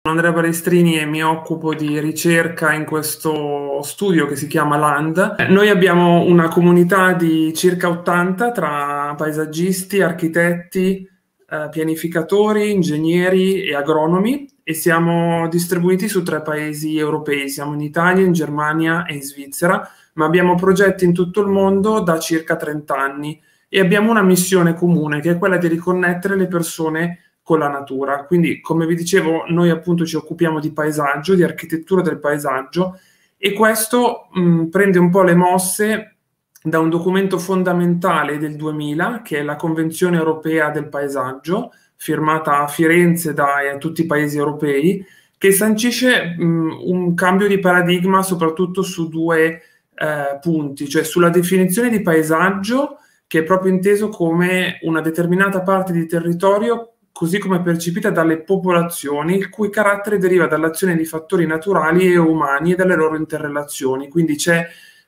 Andrea Balestrini e mi occupo di ricerca in questo studio che si chiama LAND. Noi abbiamo una comunità di circa 80 tra paesaggisti, architetti, pianificatori, ingegneri e agronomi e siamo distribuiti su 3 paesi europei. Siamo in Italia, in Germania e in Svizzera, ma abbiamo progetti in tutto il mondo da circa 30 anni e abbiamo una missione comune che è quella di riconnettere le persone con la natura. Quindi, come vi dicevo, noi appunto ci occupiamo di paesaggio, di architettura del paesaggio e questo prende un po' le mosse da un documento fondamentale del 2000, che è la Convenzione Europea del Paesaggio, firmata a Firenze da tutti i paesi europei, che sancisce un cambio di paradigma soprattutto su 2 punti, cioè sulla definizione di paesaggio, che è proprio inteso come una determinata parte di territorio così come percepita dalle popolazioni, il cui carattere deriva dall'azione di fattori naturali e umani e dalle loro interrelazioni. Quindi c'è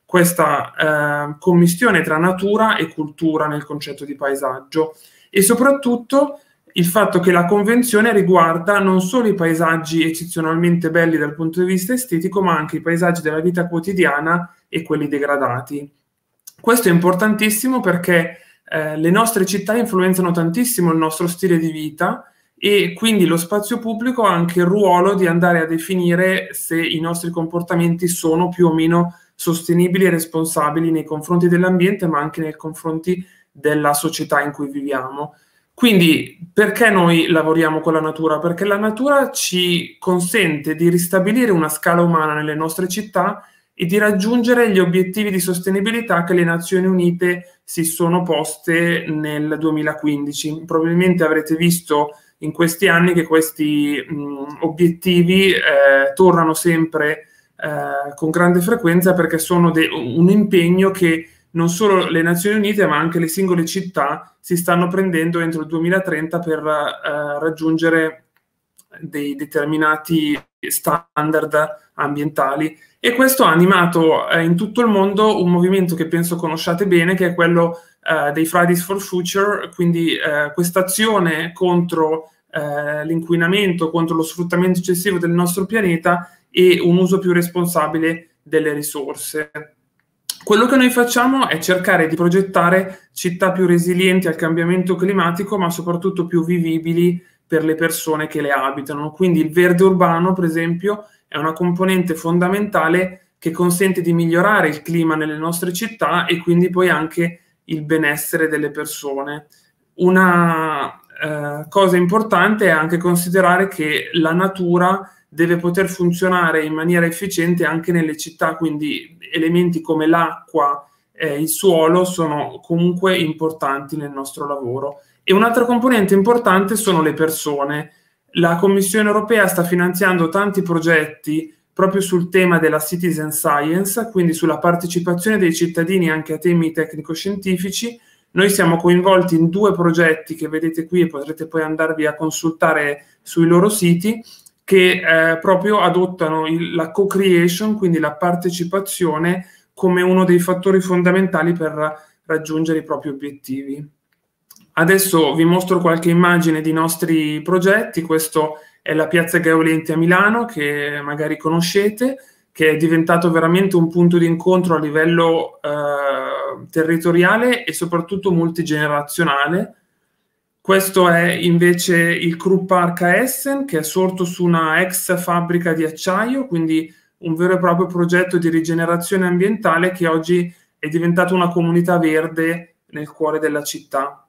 questa commistione tra natura e cultura nel concetto di paesaggio e soprattutto il fatto che la convenzione riguarda non solo i paesaggi eccezionalmente belli dal punto di vista estetico, ma anche i paesaggi della vita quotidiana e quelli degradati. Questo è importantissimo perché le nostre città influenzano tantissimo il nostro stile di vita e quindi lo spazio pubblico ha anche il ruolo di andare a definire se i nostri comportamenti sono più o meno sostenibili e responsabili nei confronti dell'ambiente, ma anche nei confronti della società in cui viviamo. Quindi perché noi lavoriamo con la natura? Perché la natura ci consente di ristabilire una scala umana nelle nostre città e di raggiungere gli obiettivi di sostenibilità che le Nazioni Unite si sono poste nel 2015. Probabilmente avrete visto in questi anni che questi obiettivi tornano sempre con grande frequenza perché sono un impegno che non solo le Nazioni Unite ma anche le singole città si stanno prendendo entro il 2030 per raggiungere dei determinati standard ambientali. E questo ha animato in tutto il mondo un movimento che penso conosciate bene, che è quello dei Fridays for Future, quindi questa azione contro l'inquinamento, contro lo sfruttamento eccessivo del nostro pianeta e un uso più responsabile delle risorse. Quello che noi facciamo è cercare di progettare città più resilienti al cambiamento climatico, ma soprattutto più vivibili per le persone che le abitano. Quindi il verde urbano, per esempio, è una componente fondamentale che consente di migliorare il clima nelle nostre città e quindi poi anche il benessere delle persone. Una cosa importante è anche considerare che la natura deve poter funzionare in maniera efficiente anche nelle città, quindi elementi come l'acqua, il suolo sono comunque importanti nel nostro lavoro. E un'altra componente importante sono le persone. La Commissione europea sta finanziando tanti progetti proprio sul tema della citizen science, quindi sulla partecipazione dei cittadini anche a temi tecnico-scientifici. Noi siamo coinvolti in 2 progetti che vedete qui e potrete poi andarvi a consultare sui loro siti, che proprio adottano la co-creation, quindi la partecipazione, come uno dei fattori fondamentali per raggiungere i propri obiettivi. Adesso vi mostro qualche immagine di nostri progetti. Questo è la Piazza Gaolenti a Milano, che magari conoscete, che è diventato veramente un punto di incontro a livello territoriale e soprattutto multigenerazionale. Questo è invece il Krupp-Park a Essen, che è sorto su una ex fabbrica di acciaio, quindi un vero e proprio progetto di rigenerazione ambientale che oggi è diventato una comunità verde nel cuore della città.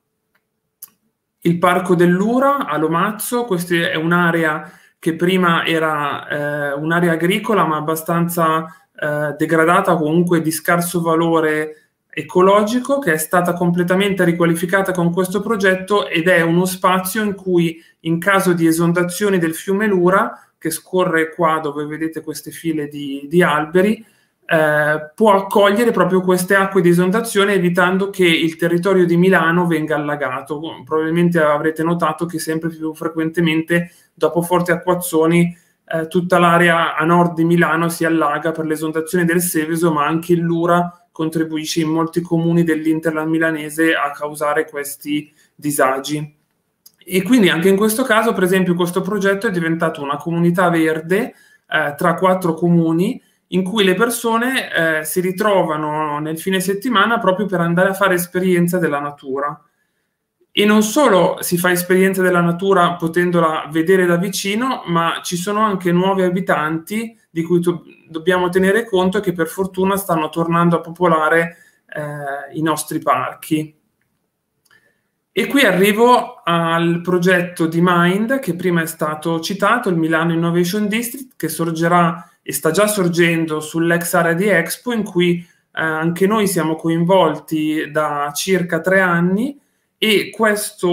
Il Parco dell'Ura a Lomazzo, questa è un'area che prima era un'area agricola ma abbastanza degradata, comunque di scarso valore ecologico, che è stata completamente riqualificata con questo progetto ed è uno spazio in cui in caso di esondazioni del fiume Lura, che scorre qua dove vedete queste file di alberi, può accogliere proprio queste acque di esondazione evitando che il territorio di Milano venga allagato. Probabilmente avrete notato che sempre più frequentemente dopo forti acquazzoni tutta l'area a nord di Milano si allaga per l'esondazione del Seveso, ma anche il Lura contribuisce in molti comuni dell'Interland milanese a causare questi disagi. E quindi anche in questo caso, per esempio, questo progetto è diventato una comunità verde tra 4 comuni in cui le persone si ritrovano nel fine settimana proprio per andare a fare esperienza della natura. E non solo si fa esperienza della natura potendola vedere da vicino, ma ci sono anche nuovi abitanti di cui dobbiamo tenere conto e che per fortuna stanno tornando a popolare i nostri parchi. E qui arrivo al progetto di Mind, che prima è stato citato, il Milano Innovation District, che sorgerà e sta già sorgendo sull'ex area di Expo, in cui anche noi siamo coinvolti da circa 3 anni, e questa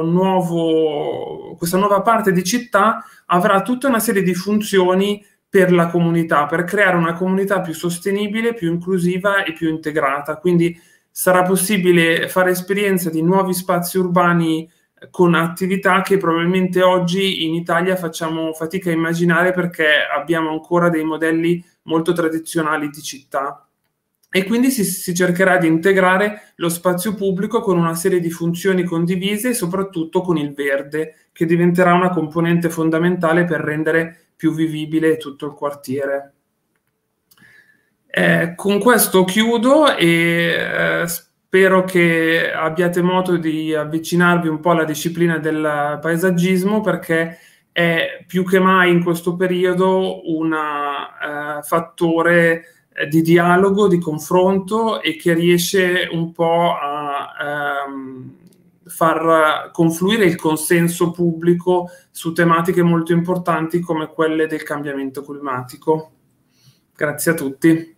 nuova parte di città avrà tutta una serie di funzioni per la comunità, per creare una comunità più sostenibile, più inclusiva e più integrata. Quindi sarà possibile fare esperienza di nuovi spazi urbani con attività che probabilmente oggi in Italia facciamo fatica a immaginare perché abbiamo ancora dei modelli molto tradizionali di città. E quindi si cercherà di integrare lo spazio pubblico con una serie di funzioni condivise e soprattutto con il verde, che diventerà una componente fondamentale per rendere più vivibile tutto il quartiere. Con questo chiudo e spero che abbiate modo di avvicinarvi un po' alla disciplina del paesaggismo, perché è più che mai in questo periodo un fattore di dialogo, di confronto e che riesce un po' a far confluire il consenso pubblico su tematiche molto importanti come quelle del cambiamento climatico. Grazie a tutti.